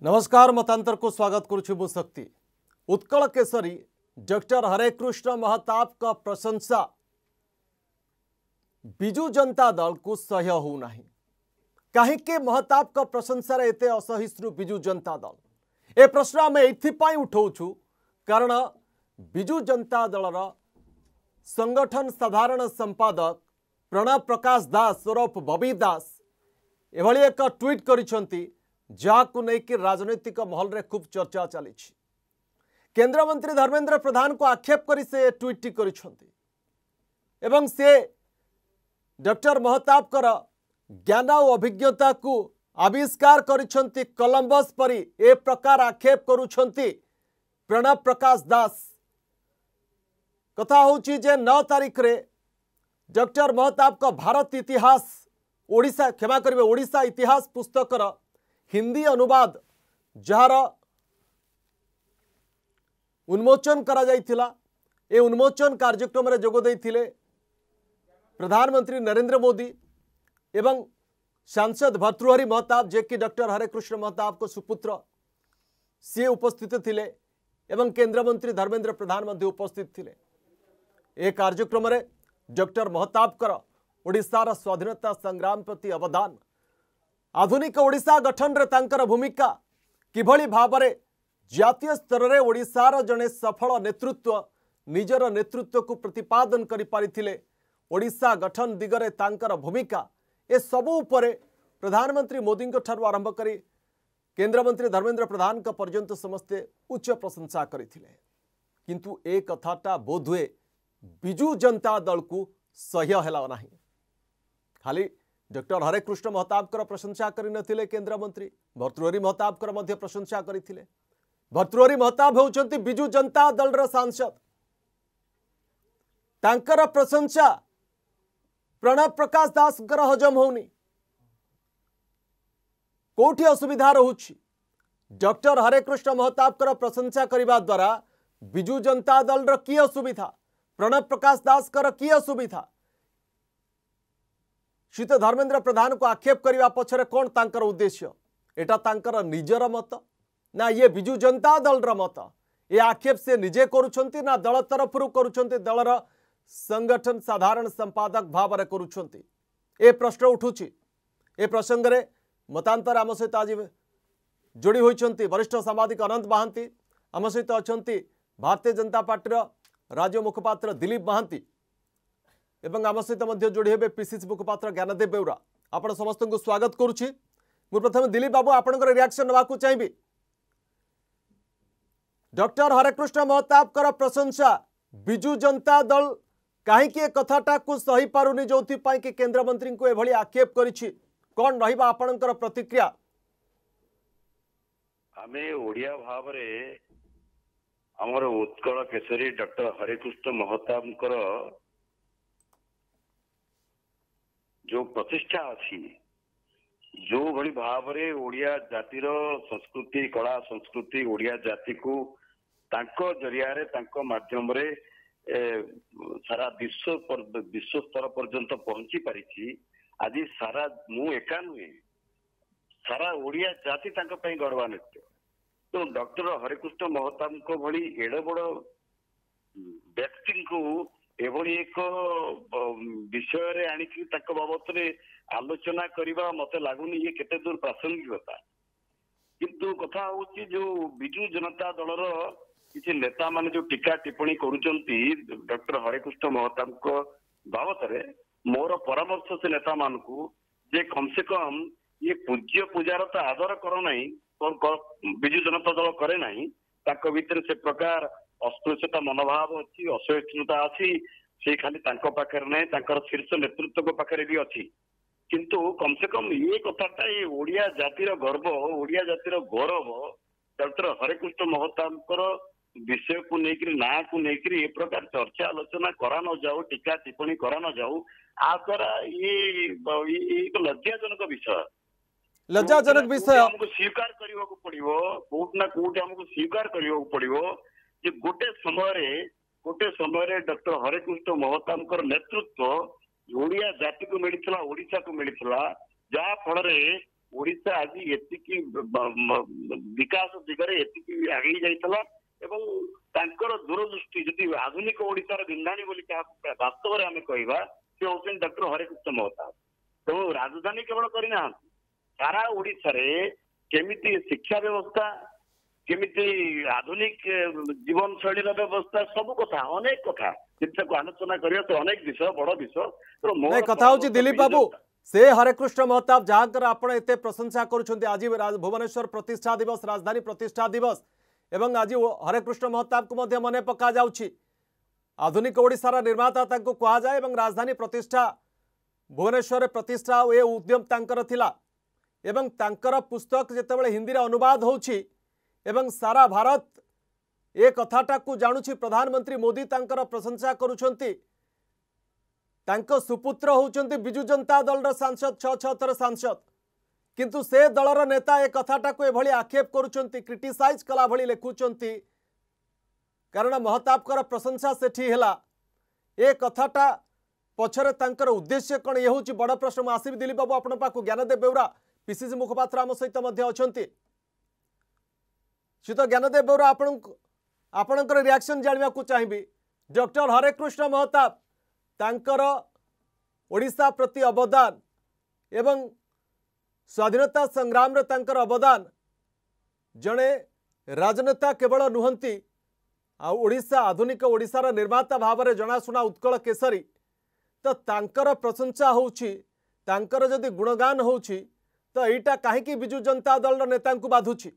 नमस्कार मतांतर को स्वागत करुछु शक्ति उत्कल केसरी डॉक्टर हरेकृष्ण महताब का प्रशंसा बिजु जनता दल को सह्य होना कहीं महताब का प्रशंसा रे एते असहिष्णु बिजु जनता दल ए प्रश्न आम एपाई उठाऊछु कारण बिजु जनता दलर संगठन साधारण संपादक प्रणव प्रकाश दास ओरफ बबी दास एभली एक ट्वीट करिसंती जाकु नेकी राजनीतिक महल रे खूब चर्चा चली केंद्र मंत्री धर्मेंद्र प्रधान को आक्षेप करी से ट्वीट करिसंती एवं से डॉक्टर महताब कर ज्ञान और अभिज्ञता को आविष्कार करिसंती कोलंबस परी ए प्रकार आक्षेप करुछंती प्रणव प्रकाश दास कथा होची जे 9 तारीख रे डॉक्टर महताब का भारत इतिहास ओडिशा क्षमा करिवे ओडिशा इतिहास पुस्तकर हिंदी अनुवाद जार उन्मोचन करा जाइथिला ए उन्मोचन कार्यक्रम रे जोग देइथिले प्रधानमंत्री नरेंद्र मोदी एवं सांसद भर्तृहरि महताब जे कि डॉक्टर हरेकृष्ण महताब को सुपुत्र सी उपस्थित थिले एवं केंद्र मंत्री धर्मेंद्र प्रधान मध्ये उपस्थित थिले ए कार्यक्रम रे डॉक्टर महताब कर ओडिशार स्वाधीनता संग्राम प्रति अवदान आधुनिक ओडिशा गठन रे तांकर भूमिका किभली भाबरे जातीय स्तर रे ओडिशार जने सफल नेतृत्व निजर नेतृत्व को प्रतिपादन करि पारिथिले ओडिशा गठन दिगरे तांकर भूमिका ए सबु उपरे प्रधानमंत्री मोदी ठारू आरंभ करी केंद्र मंत्री धर्मेंद्र प्रधान का पर्यंत समस्ते उच्च प्रशंसा करथिले किंतु ए कथाटा बोधुए बिजु जनता दल को सह्य हेला नाही खाली डॉक्टर हरेकृष्ण महताब कर प्रशंसा करि नथिले केंद्र मंत्री भर्तृहरि महताब कर मध्य प्रशंसा करथिले भर्तृहरि महताब होउचंती बिजु जनता दल रा सांसद तांकर प्रशंसा प्रणव प्रकाश दास कर हजम होनी कोठी असुविधा रहुछि डॉक्टर हरेकृष्ण महताब कर प्रशंसा करिबा द्वारा बिजु जनता दल रा की असुविधा प्रणव प्रकाश दास कर की असुविधा शीत धर्मेंद्र प्रधान को आक्षेप करने पछरे कौन तांकर उद्देश्य एटा तांकर निजर मत ना ये बिजु जनता दल मत ये आक्षेप से निजे करुछंती ना दल तरफ करुछंती दलर संगठन साधारण संपादक भाव में करुछंती ए प्रश्न उठुछि ए प्रसंग रे मतांतर आम सहित आज जोड़ी होइछंती वरिष्ठ सांबादिक अनंत महांती आम सहित अछंती भारतीय जनता पार्टी राज्य मुखपात्र दिलीप महांती एवं आम सहित जोड़ी हे पीसीसी मुखपात्र ज्ञानदेव बेउरा आपण समस्त को स्वागत करुछि मु प्रथम दिलीप बाबू आपनकर रिएक्शन नवाकू चाहिए डॉक्टर हरेकृष्ण महताब कर प्रशंसा बिजु जनता दल कहीं कथाटा को सही पारुनी जो कि केंद्र मंत्री को एभली आक्षेप करिछि कौन रहिबा आपनकर प्रतिक्रिया आमे ओडिया भाव रे हमर उत्कल केसरी डॉक्टर हरेकृष्ण महताब कर जो प्रतिष्ठा अच्छी जो भली भाव रे ओडिया जातिर संस्कृति कला संस्कृति ओडिया जाति को तांको जरिया रे तांको माध्यम रे सारा विश्व स्तर पर्यंत पहुंची पारिछि आज सारा मु एका नुहे सारा ओडिया जाति तांको पई गौरवान्वित तो डॉक्टर हरेकृष्ण महताब को भली एड बड़ व्यक्ति को एभली एक विषय रे आनिकी तक बाबत रे आलोचना करिबा मते लागुनी ये केते दूर प्रासंगिकता किंतु कथा होची जो बिजु जनता दलर किछि नेता माने जो टीका टिप्पणी करूचंती डॉक्टर हरेकृष्ण महताब को बाबत रे मोर परामर्श से नेता मान को जे कम से कम ये पूज्य पूजार तो आदर करो नहीं बिजु जनता दल करे नहीं ताको भीतर से प्रकार अस्पृश्यता मनोभाव अच्छी असहिष्णुता अच्छी से खाली तांको पाखरे नहीं तांकर शीर्ष नेतृत्व पाखरे भी अच्छी किंतु कम से कम ये कथाटा ये ओडिया जातिर गर्व ओडिया जातिर गौरव डॉक्टर हरेकृष्ण महताब विषय को लेकर ना को लेकर ये प्रकार चर्चा आलोचना करा न जाऊ टीका टिप्पणी करा न जाऊ आ द्वारा ये एक लज्जाजनक विषय लज्जाजनक विषय हमको स्वीकार करने को पड़ो कोट ना कोट हमको स्वीकार करने को पड़ो जे गोटे समय डॉक्टर हरेकृष्ण महताब नेतृत्व ओडिया जाति को मिलता ओडिशा को मिलता जहा फल ओडिशा आज एतिकी विकास दिगरे एतिकी आगे जाइतला एवं तांकर दूरदृष्टि जदि आधुनिक ओडिशार बिंधाणी बोली वास्तव में आम कहवा से होउछन डॉक्टर हरेकृष्ण महताब। तो राजधानी केवल करना सारा ओडिशा रे केमिति शिक्षा व्यवस्था केमिति आधुनिक जीवन शैली व्यवस्था सब कथा अनेक कथा को आलोचना करिया तो अनेक विषय बड़ विषय तो नहीं कथा होची दिलीप बाबू से हरेकृष्ण महताब जहाँकर आपण एते प्रशंसा करुछन्ती आज भुवनेश्वर प्रतिष्ठा दिवस राजधानी प्रतिष्ठा दिवस एवं आज हरेकृष्ण महताब को मध्य मने पका जाउछि आधुनिक ओडिशार निर्माता तांको कहा जाए एवं राजधानी प्रतिष्ठा भुवनेश्वर प्रतिष्ठा ए उद्यम तांकर थिला एवं तांकर पुस्तक जेतेबेले हिंदी रे अनुवाद होछि एवं सारा भारत ए कथाटा को जानुछि प्रधानमंत्री मोदी तांकर प्रशंसा करुछन्ती तांको सुपुत्र होउछन्ती बिजु जनता दल सांसद 6 थर सांसद किंतु से दलर नेता ए कथाटा को एभली आक्षेप करुछन्ती क्रिटिसाइज कला भली लेखुछन्ती कारण महताबकर प्रशंसा सेठी हैला ए कथाटा पछरे तांकर उद्देश्य कौन ये होची बड़ प्रश्न आसिबी दिलीप बाबू आपण पाखु ज्ञानदेव बेउरा पीसीसी मुखपात्र आम सहित मध्य अछन्ती श्रीत ज्ञानदेव बेउरा आपणकर रिएक्शन जानिबा को चाहिबी डॉक्टर हरेकृष्ण महताब तांकर ओडिशा प्रति अवदान एवं स्वाधीनता संग्राम रे तांकर अवदान जड़े राजनेता केवल नुहंती आ ओडिशा आधुनिक ओडिशार निर्माता भाव में जनाशुना उत्कल केसरी तो तांकर प्रशंसा होउछि तांकर जदि गुणगान होउछि तो एटा काहेकि बिजु जनता दल नेता को बाधुछि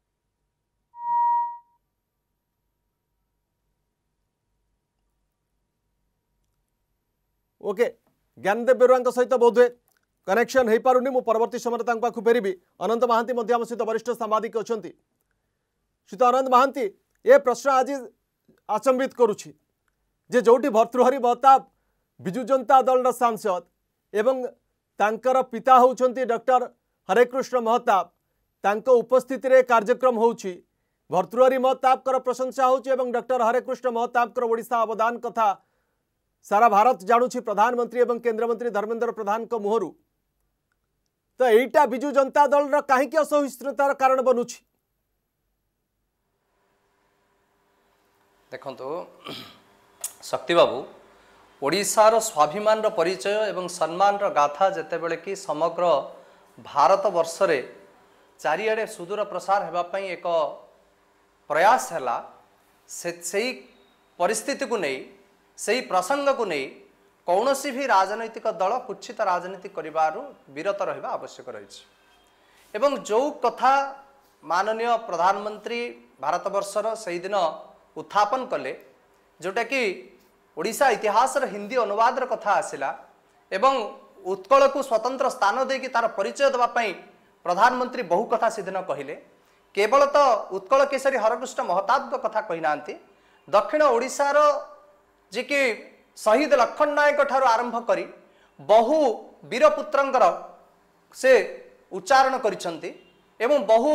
ओके ज्ञानदेव बेरुआ सहित बोधे कनेक्शन हो पारुनी मु परवर्ती समय पाखु फेरबी अनंत महांती आम सहित वरिष्ठ सांबादिक अच्छा श्रीत अनंत महांती ए प्रश्न आज आचंबित करुछि जे जोटी भर्तृहरि महताब बिजु जनता दल सांसद एवं तांकर पिता होउछन्ती डॉक्टर हरेकृष्ण महताब तांको उपस्थिति रे कार्यक्रम होउछि भर्तृहरि महताब कर प्रशंसा होउछि एवं डॉक्टर हरेकृष्ण महताब कर ओडिशा अवदान कथा सारा भारत जानुछि प्रधानमंत्री एवं केंद्र मंत्री धर्मेंद्र प्रधान को मुहरु तो एटा बिजु जनता दल रा काहेकि असहिष्णुतार कारण बनुछि देखंतु शक्ति बाबू ओडिशार स्वाभिमान रो परिचय एवं सम्मान रो गाथा जेतेबेले कि समग्र भारत वर्ष रे चारिआडे सुदूर प्रसार हेबा पई एक प्रयास हैला से परिस्थिति को नहीं सही प्रसंग को नहीं कौन सी भी राजनैतिक दल कुछित राजनीति करिबारु विरत रहिबा आवश्यक रही एवं जो कथा माननीय प्रधानमंत्री भारत वर्षर से दिन उत्थापन कले जोटा कि ओडिशा इतिहास हिंदी अनुवाद कथा आसिला एवं उत्कल को स्वतंत्र स्थान देकी तार परिचय देवा पई प्रधानमंत्री बहु कथा सेदिन कहले केवल तो उत्कल केसरी हरकृष्ण महताब कथा कही नांती दक्षिण ओडिशार जे कि शहीद लक्ष्मण नायक ठारू आरंभ करी बहु वीरपुत्रंकर से उच्चारण करिसंती एवं बहु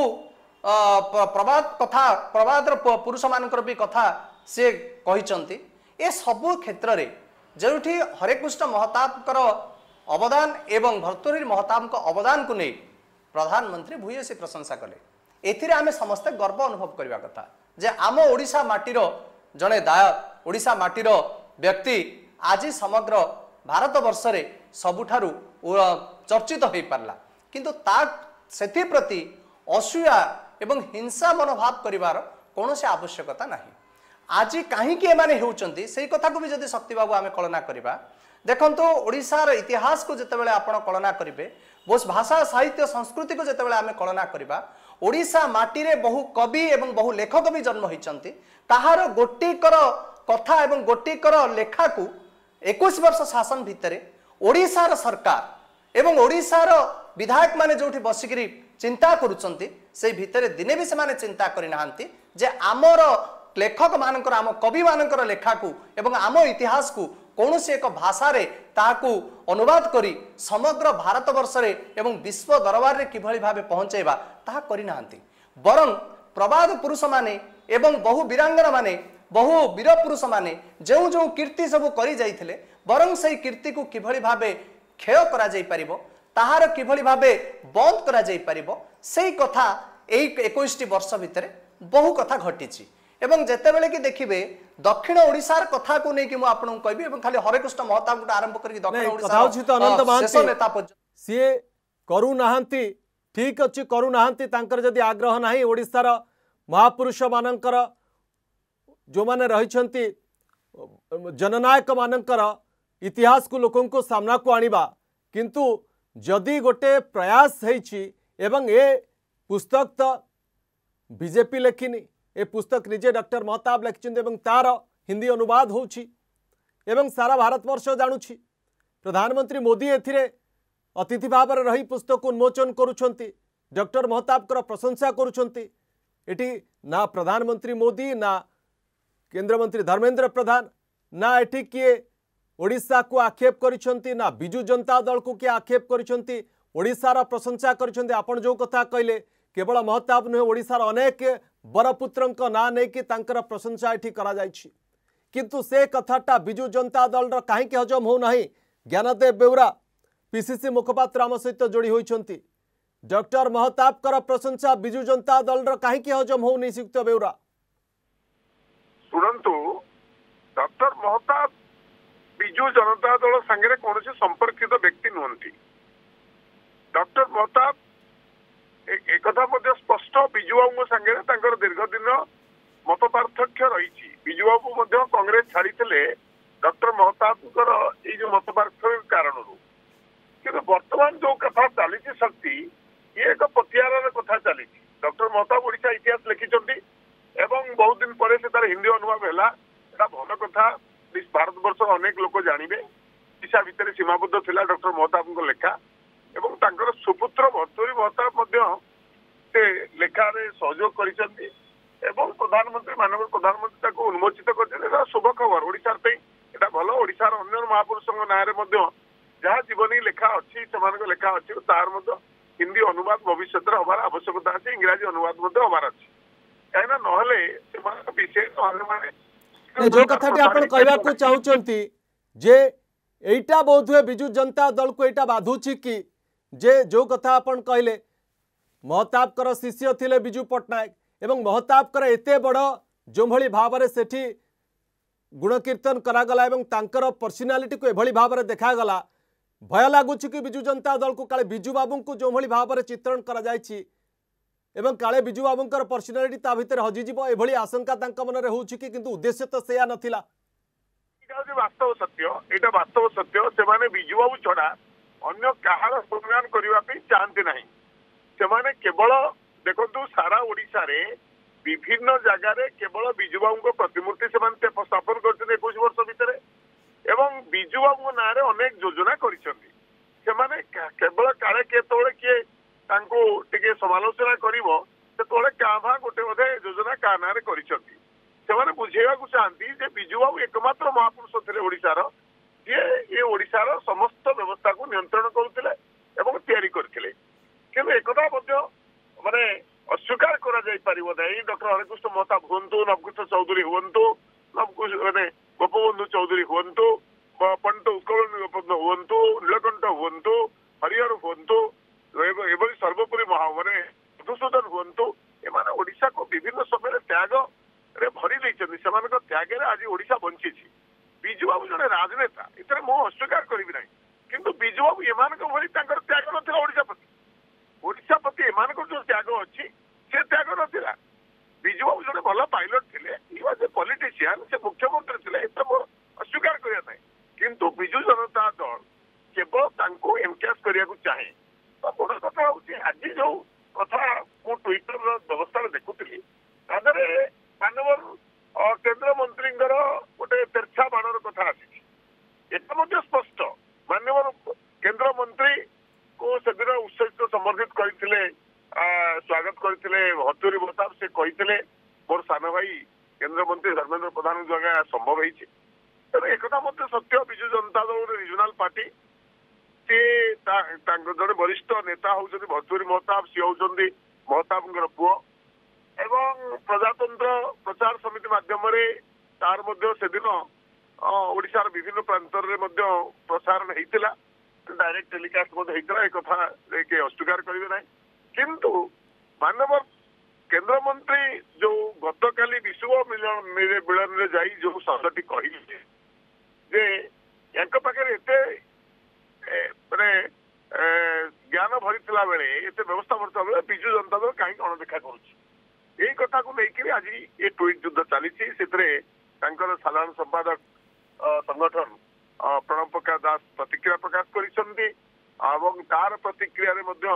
प्रवाद कथा प्रवादर पुरुष मानकर भी कथा से कहिसंती ए सबु क्षेत्र रे जोठी हरेकृष्ण महताबकर अवदान एवं भर्तृहरि महताब को अवदान को नहीं प्रधानमंत्री भूयसी प्रशंसा कले एथिरे आमे समस्त गर्व अनुभव करबा कथा जे आम ओडिशा माटीर जड़े दायक ओडिशा माटीर व्यक्ति आज समग्र भारत वर्ष रे सबुठारु चर्चित हो पारला किंतु ता सेथि प्रति असूया एवं हिंसा मनोभाव करिवार कौनसी आवश्यकता नाही आज कहीं एमाने होउचंती सेही कथा को भी जदि शक्ति बाबू आमे कल्पना करिबा देखंतु ओडिशार इतिहास को जेतेबेले आपण कल्पना करिवे बोस भाषा साहित्य संस्कृति को जेतेबेले आमे कल्पना करिबा ओडिशा माटी रे बहु कवि एवं बहु लेखक भी जन्म होइचंती ताहार गोटिकर कथा एवं गोटिकर लेखा को 21 वर्ष शासन भितरे ओडिशार सरकार एवं ओडिशार विधायक माने जोठी बसिकरी चिंता करुचंती से भितरे दिने भी से चिंता करि नाहंती जे आमर लेखक मानकर आम कवि मानकर लेखा को एवं आम इतिहास को कौन से एक भाषा रे ताकू अनुवाद करी समग्र भारत वर्ष रे एवं विश्व दरबार रे किभली भाबे पहुंचेबा ताहा करि नाहंती बरं प्रवाद पुरुष माने एवं बहु वीरांगना माने बहु वीर पुरुष माने जो जो कीर्ति सब करी जाइथिले बरं सही कीर्ति को किभली भाबे क्षय करा जाई परिबो ताहार किभली भाबे बंद करा जाई परिबो सेही कथा एई 21 वर्ष भितरे बहु कथा घटिछि। एवं जेतेबेले कि देखिबे दक्षिण ओडिसार कथा को नै कि मु आपन कहबी एवं खाली हरेकृष्ण महताब को आरंभ करके दक्षिण ओडिसा शेष नेता पर्यंत सी करू नाहंती ठीक अछि करू नाहंती तांकर जदि आग्रह नाही ओडिसार महापुरुष मानकर जो माने रहिछंती जननायक मानकर इतिहास को लोकों को सामना को आनिबा किंतु जदि गोटे प्रयास हेछि एवं ए पुस्तक तो बीजेपी लेखिनी ए पुस्तक निजे डॉक्टर महताब लिखिछन्ते एवं तार हिंदी अनुवाद होछि एवं सारा भारतवर्ष जानुछि। प्रधानमंत्री मोदी एथिरे अतिथि भाव में रही पुस्तक उन्मोचन करुछन्ति डॉक्टर महताब कर प्रशंसा करुछन्ति। एटी ना प्रधानमंत्री मोदी ना केंद्र मंत्री धर्मेंद्र प्रधान ना एटी किए ओडिशा को आक्षेप करिछन्ति ना बिजु जनता दल को किए आक्षेप करिछन्ति ओडिशार प्रशंसा करिछन्ति। आपण जो कथा कहले केवल महताब नुहे ओडिशार अनेक बरपुत्रंक ना नहीं कि तांकर प्रशंसा एठी करा जायछि किंतु से कथाटा बिजु जनता दल र काहे कि हजम हो नाही। ज्ञानदेव बेउरा पीसीसी मुखपात्र आम सहित जोड़ी होइछन्ति डॉक्टर महताब कर प्रशंसा बिजु जनता दल र काहे कि हजम हो नहीं। श्रीयुक्त बेउरा सुनंतु डॉक्टर महताब बिजु जनता दल संगे कौन संपर्कित व्यक्ति नुहंती। डॉक्टर महताब एक स्पष्ट बिजुबाबू संगे दीर्घ दिन मत पार्थक्य रही। बिजुबाबू कांग्रेस छाड़ी डॉक्टर महताब ये जो मत पार्थक्य कारण कि वर्तमान जो कथा चली शक्ति ये एक पथियार कथा चली। डॉक्टर महताब ओडिशा इतिहास लिखिं एवं बहुत दिन पर तार हिंदी अनुवाद है भल कथा भारतवर्ष अनेक लोक जानवे ओडिशा भितर सीमाबद्ध थिला डॉक्टर महताब लेखा एवं तांकर सुपुत्र भर्तृहरि महताब से लेखार सहयोग कर प्रधानमंत्री माननीय प्रधानमंत्री उन्मोचित कर शुभ खबर ओडिशा भल ओडिशार अन्य महापुरुषों ना जहाँ जीवनी लेखा अच्छी से लेखा अच्छी तार हिंदी अनुवाद भविष्य हमार आवश्यकता अच्छी इंग्राजी अनुवाद हमार अच्छी कहीं ना विषय जो कथाटी आपण कहबाकू चाहुचंती जे एटा बोधुए बिजु जनता दल को एटा बाधुची कि जे जो कथा आपण कहले महताब कर शिष्य थिले बिजु पट्टनायक एवं महताब कर एते बड़ जो भली भाव में सेठी गुण कीर्तन करागला एवं तांकर पर्सनालिटी को एभली भाव में देखागला भय लगुच कि बिजु जनता दल को काले बिजु बाबू को जो भली भाव में चित्रण करा जायछि एवं काले बिजु बाबूंकर पर्सनालिटी ता भितर हजिजिबो एभली आशंका तांका मन रे होउछि कि किंतु उद्देश्य तो सेया नथिला। वास्तव सत्य एटा वास्तव सत्य से माने बिजु बाबू छड़ा अन्य कहार सम्मान करबा पे चाहते नहीं। से माने केवल देखंतु सारा ओडिसा रे विभिन्न जगह रे केवल बिजु बाबू को प्रतिमूर्ति से माने स्थापन करते 21 वर्ष भितर एवं बिजु बाबू ना रे अनेक योजना करिसंती। से माने केवल काले केतोळे किए तांको टिके समालोचना करिवो सेतोळे काभा गोटे बोधे योजना का ना रे करिसंती। से माने बुझेवा को चाहंती जे बिजु बाबू एकमात्र महापुरुष थिले ओडिसार ये ओडिसार समस्त व्यवस्था को नियंत्रण करुथिले एवं तैयारी करथिले किंतु एकदा माने अस्वीकार करा जाई परिबो नै। डॉक्टर हरेकृष्ण महताब हुंतु नवकृष्ण चौधरी हुंतु माने गोपबंधु चौधरी हुंतु पंडित उत्कल हुंतु नीलकंठ हुंतु हरिहर हुंतु एवं सर्वोपरि माने मधुसूदन हुंतु एमाने ओडिशा को विभिन्न समय त्याग रे भरी देइछन्ति सेमानक त्याग रे आज ओडिशा बंचिछि। बिजु बाबू जने राजनेता इतने मो अस्वीकार करिबि नाही किंतु बिजु बाबू एमानक भली तांकर त्याग नथिला ओडिशा प्रति एमानक जो त्याग अछि से त्याग नथिला। बिजु बाबू जने भल पायलट थिले ही वाज ए पॉलिटिशियन से मुख्यमंत्री थिले इतने मो अस्वीकार करिया नाही किंतु बिजु जनता दल केवल तांको एनकैश करिया को चाहे। तो बड़ कथा होछि आज जो कथा मो ट्विटर व्यवस्था देखुଥିଲି तादरे मानव केंद्र मंत्री गोटे तेरछा बाणर कथा आसी एटा स्पष्ट मानव केंद्र मंत्री को सेदिन उत्सर्जित समर्थित करते स्वागत करते भर्तृहरि महताब से कहते मोर सान भाई केंद्र मंत्री धर्मेंद्र प्रधान जगह संभव होती तेरे एक सत्य विजु जनता दल रिजनाल पार्टी सी जड़े वरिष्ठ नेता हूँ भर्तृहरि महताब सी हूँ महताब पुओ एवं प्रजातंत्र प्रचार समिति माध्यम तार से दिन ओडिशार विभिन्न प्रांत प्रसारण होता डायरेक्ट टेलीकास्ट होता एक कथा अस्वीकार करेंगे ना किंतु मानव केंद्र मंत्री जो गतकाली विश्व मिलन रे जाई जो शब्दटी कहले जे यांक पाखे एते माने ज्ञान भरी बेले एते व्यवस्था भरता बेले विजु जनता दल कहीं अणदेखा करुच्ची यही कथा को लेकर आज ये ट्वीट युद्ध चली साधारण संपादक संगठन प्रणव प्रकाश दास प्रतिक्रिया प्रकाश करिसेंती तार प्रतिक्रिया रे मध्य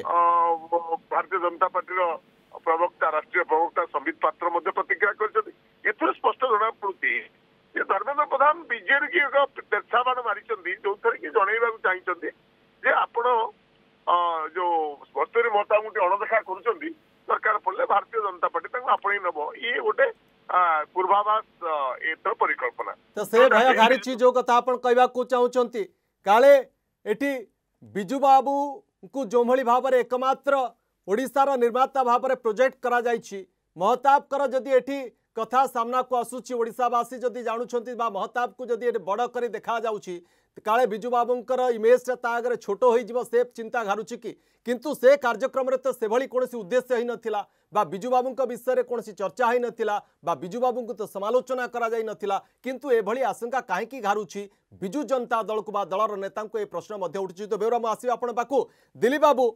भारतीय जनता पार्टी प्रवक्ता राष्ट्रीय प्रवक्ता संबित पात्र मध्य प्रतिक्रिया करिसेंती एथुर स्पष्ट जना पड़ुची जे धर्मेंद्र प्रधान बीजेपी की एक पेछाबाण मारिसेंती जो थरे कि जणैबा चाहिए जे आपण जो वस्तुरी महता गोटे अणदेखा करुचंती सरकार पड़े भारतीय जनता पार्टी आपणे नब ये गोटे पूर्वाभास एतर परिकल्पना तो से भय घारी जो कथा आपण कहबा को चाहउचंती काले एठी बिजू बाबू को जो भली भाव में एकमात्र ओडिशार निर्माता भाव में प्रोजेक्ट करा जायछि महताब कर जदि एठी कथा सामना को आसुछि ओडिशावासी जदि जानुछंती बा महताब को जदि बड़ करी देखा जाउछि काले बिजू बाबूंकर इमेज ता आगे छोट हो से चिंता घारुछि कि किंतु से कार्यक्रम रे तो से भली कोनोसी उद्देश्य ही नथिला बा बिजू बाबूंक विषय रे कोनोसी चर्चा ही नथिला बा बिजू बाबूंक तो समालोचना करा जाई नथिला किंतु ए भली आशंका काहेकि घारुछि बिजू जनता दल को बा दलर नेता को ए प्रश्न मध्य उठुछि तो बेरा आसी आपण पाकू दिलीप बाबू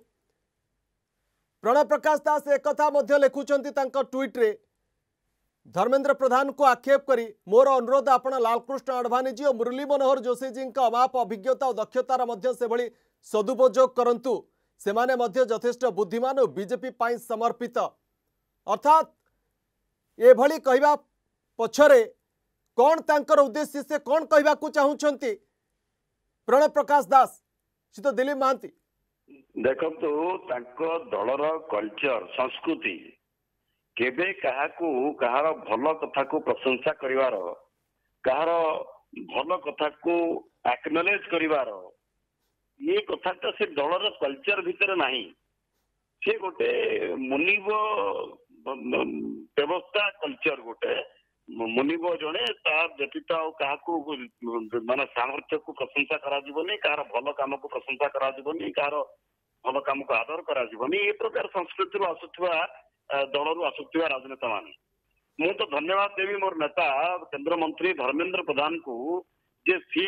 प्रणव प्रकाश दास एक कथा मध्य लिखुचंती तांको ट्वीट रे धर्मेंद्र प्रधान को आक्षेप करी मोर अनुरोध आपण लालकृष्ण आडवाणी जी और मुरली मनोहर जोशी जी अमाप अभिज्ञता और दक्षतार मध्य से भली सदुपयोग करंतु सेमाने मध्य यथेष्ट बुद्धिमान और बीजेपी पाई समर्पित अर्थात ए भली कहबा पछरे कौन तांकर उद्देश्य से कौन कहबा को चाहुचंती प्रणव प्रकाश दास सी तो दिलीप महांती देखंतु तांको दलर कल्चर संस्कृति केबे कहार भल कथा को प्रशंसा करिवार कहार भल कथा को एक्नॉलेज करिवार ये कथा से दलर कल्चर भितर नहीं से गोटे मुनिब व्यवस्था कल्चर गोटे मुनिब जड़े तार व्यतीत क्या माने सामर्थ्य को प्रशंसा कराଯିबनी कहार भल काम को प्रशंसा कराजिबनी कहार भल काम को आदर कराजिबनी ये प्रकार संस्कृति आसुवा दलू आसुवा राजनेता मान मु तो धन्यवाद देवी मोर नेता केंद्र मंत्री धर्मेंद्र प्रधान को जे सी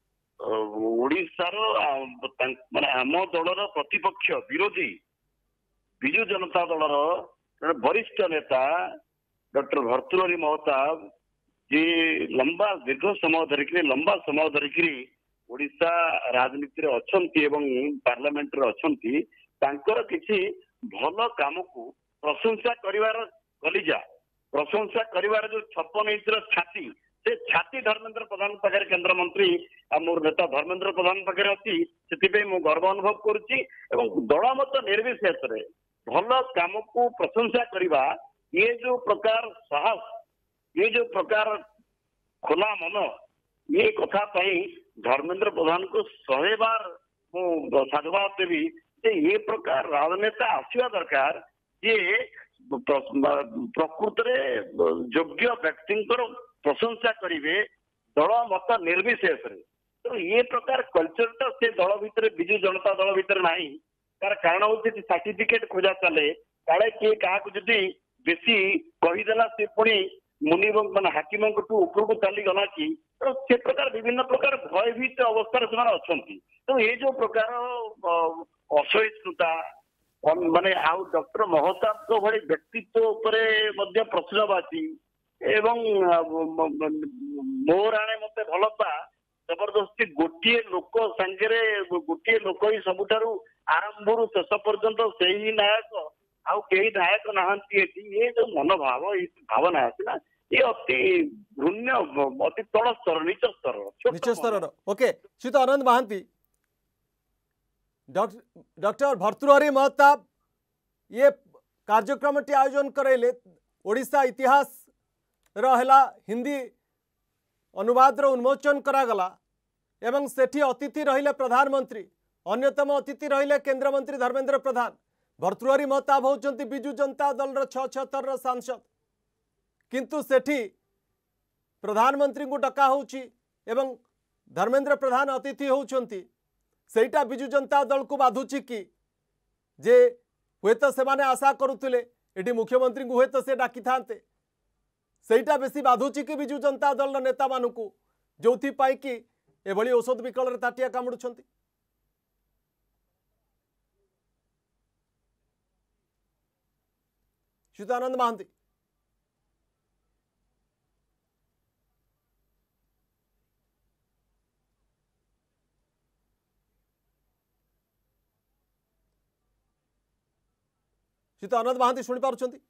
ओडिशार माने आम दलर प्रतिपक्ष विरोधी विजु जनता दलर वरिष्ठ नेता डॉक्टर भर्तृहरि महताब जी दीर्घ समय धरिक ओडिशा राजनीति रे अछंती एवं पार्लियामेंट रे अछंती तांकर किछि भल काम को प्रशंसा करिवार कलिजा प्रशंसा करिवार जो 56 इंचर छाती से छाती धर्मेंद्र प्रधान पाखे केंद्र मंत्री मोर नेता धर्मेंद्र प्रधान पाखे अच्छी से मु गर्व अनुभव करुच्ची दलमत निर्विशेष रे भल काम को प्रशंसा करिवा ये जो प्रकार साहस ये जो प्रकार खोला मन ये कथा धर्मेंद्र प्रधान को 100 बार मु साधुवाद देवी ये प्रकार राजनेता आसवा दरकार ये प्रकृत योग्य व्यक्ति प्रशंसा करेंगे दल मत निर्विशेष तो ये प्रकार कल्चर तो से दल भितर विजु जनता दल भितर नहीं तार कारण हूँ सर्टिफिकेट खोजा चले काले किए क्या बेसी कहीदेला से पुणी मुनि मान हाकिम ऊपर को चली गला कि तो से प्रकार विभिन्न प्रकार भयभीत अवस्था से अच्छा तो ये जो प्रकार असहिष्णुता माने आउ डॉक्टर महताब को भली व्यक्तित्व उपरे मध्य प्रश्नवाची एवं मोर आने मते भल पा जबरदस्ती गोटे लोक सांगे गोटे लोक ही सबुठारु आरंभ शेष पर्यंत से ही नायक आउ कई नायक नहांती ये जो मनोभाव भावना है ना ये अति घृण्य अति तल स्तर नीच स्तर ओके श्रीत आनंद महांती डॉक्टर भर्तृहरि महताब ये कार्यक्रम टी आयोजन करैले ओडिशा इतिहास रहा हिंदी अनुवाद उन्मोचन करागला एवं सेठी अतिथि रहिले प्रधानमंत्री अन्यतम अतिथि रहिले केंद्र मंत्री धर्मेंद्र प्रधान भर्तृहरि महताब होचंती बिजु जनता दल 76 सांसद किंतु सेठी प्रधानमंत्री को डका होची एवं धर्मेंद्र प्रधान अतिथि होचंती सेटा बिजु जनता दल को बाधुची कि जे हुए तो से माने आशा करुले एटी मुख्यमंत्री को हुए तो से डाकी थांते सेटा बेसी बाधुची कि बिजु जनता दल नेता मानू जो कि एभली औषध विकल ताटिया कामुड़ुछंती। च्युतानंद महांती च्युतानंद महांती शुणी पारुछंती?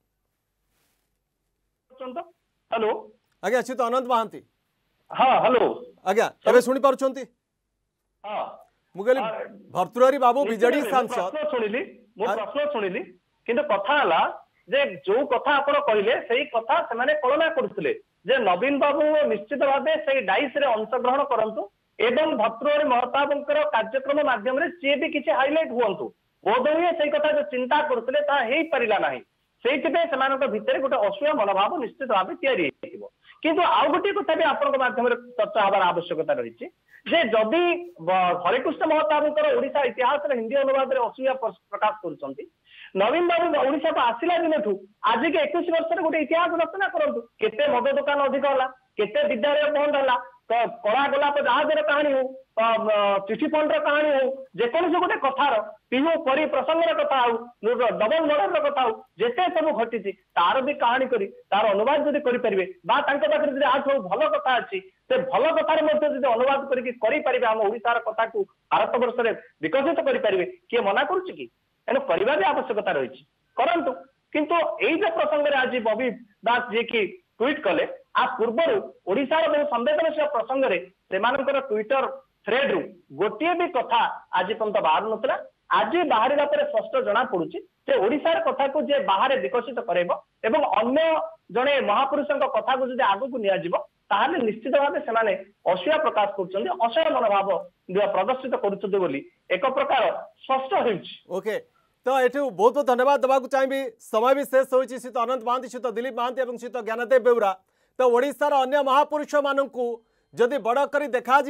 हेलो आज्ञा च्युतानंद महांती हाँ हेलो आज्ञा एबे शुणी पारुछंती? हाँ मु कहली भर्तृहरि बाबू बिजेडी सांसद प्रश्न शुणिली किंतु कथा हला जे जो कथा आपण कहले सेही कथा से माने कल्पना करथिले जे नवीन बाबू निश्चित भाबे सेही डाइस रे अंशग्रहण करंतु एवं भर्तृहरि महताबंकर कार्यक्रम माध्यम रे सी भी किछि हाइलाइट हुअंतु बोधहुए सेही कथा जो चिंता करथिले ता हेई परिला नाही सेइथिबे सेमानक भितरे गोटे असूया मनोभाव निश्चित भाबे तैयारी हेतिबो किंतु आउ गोटे कथा भी आपनक माध्यम रे चर्चा हबार आवश्यकता रहिछि जे जदि हरिकृष्ण महताबंकर ओडिशा इतिहास रे हिंदी अनुवाद रे असूया प्रकाश करूछंती नवीन बाबू ओडिशा को आसिला दिन आज के 21 वर्ष गोटे इतिहास रचना करंतु केते मद दुकान अधिक होला केते विद्यालय बंद होला तो कला गोलाप जहाजर कहानी हो चिठी फंड कहानी हो जेकोसी गोटे कथार पिहु परी प्रसंगर कथा हो डबल मर्डर कथा हो जेते सब घटी तार भी कहानी करी तार अनुवाद जदि करि परिबे बा तांके पाखरे जदि आज सब भल कथा अछि से भल कथार मध्ये जदि अनुवाद करिके करि परिबे हम ओडिसार कथा को भारत वर्ष रे विकसित करि परिबे के मना करूछि कि एनो परिबा भी आवश्यकता रहिछि करंतु किंतु एई जे प्रसंग रे आज बबी दास जे कि ट्वीट कले आ पूर्वर ओडिसार बहु संवेदनशील प्रसंग रे सेमानकर ट्विटर थ्रेड रु गोटे भी कथा आज पर्यंत बाहर नथला आज बाहर पर स्पष्ट जना पड़ुछि जे ओडिसार कथा को जे बाहर विकसित करेबो एवं अन्य जने महापुरुषक कथा को जे आगु को निया जिवो ताहले निश्चित भाबे सेमाने असूया प्रकाश करूछन्ती असह मनोभाव प्रदर्शित करूछन्ती बोली एक प्रकार स्पष्ट होइछि। ओके तो ये बहुत बहुत धन्यवाद देवाक चाहिए समय भी शेष होइछि श्रीत अनंत महांती श्रीत दिलीप महांती और श्रीत ज्ञानदेव बेउरा तो ओडिशार अन्य महापुरुष मानू जदि बड़ कर देखा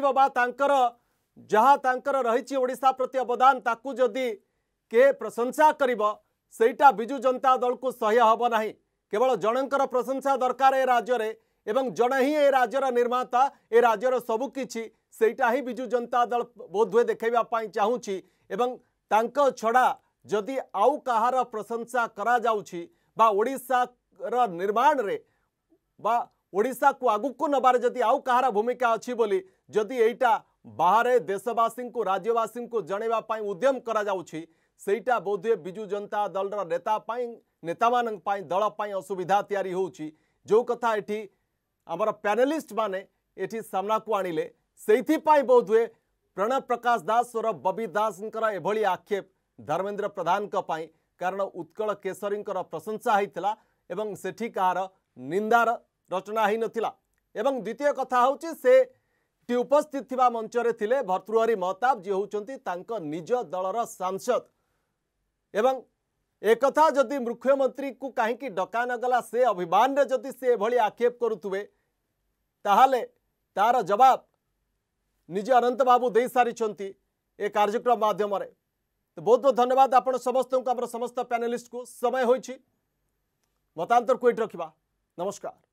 जहाँ तांकर रही ओडिशा प्रति अवदान ताकू जदि के प्रशंसा करिबो सेटा बिजु जनता दल को सह्य हब नाही केवल जनकर प्रशंसा दरकार ए राज्य रे एवं जन ही ए राज्यर निर्माता ए राज्यर सबुकिछि सेटा ही बिजु जनता दल बोधवे देखैबा पाई चाहूछि एवं तांको छड़ा जदि आउ कहार प्रशंसा करा जाउछि बा ओडिशा रा निर्माण रे बा ओडिशा को आगु को नबार जदि आउ कहार भूमिका अछि बोली जदि एटा बाहर देशवासी को राज्यवासी को जणेबा पाई उद्यम करा जाउछि सेटा बोधे बिजु जनता दल रा नेता मानन पाई दल पाई असुविधा तैयारी होउछि जो कथा एठी हमर पैनलिस्ट माने एठी सामना को आनिले सेथि पाई बोधे प्रणव प्रकाश दास और बबी दास एभली आक्षेप धर्मेंद्र प्रधान पाई कारण उत्कल केसरी प्रशंसा होता एवं सेठी कहार निंदार रचना ही नथिला एवं द्वितीय कथा होची से उपस्थित थिबा मंचरे थिले भर्तृहरि महताब जी होउचंती तांको निज दलर सांसद एवं एक कथा जदि मुख्यमंत्री को कहीं डका नगला से अभिमान रे जदि से एभली आक्षेप करुथुबे ताहाले तार जवाब निजे अनंत बाबू दे सारिछंती ए कार्यक्रम माध्यम रे। तो बहुत बहुत धन्यवाद आपण समस्त को समस्त पैनलिस्ट को समय होइछि मतांतर को रखिबा नमस्कार।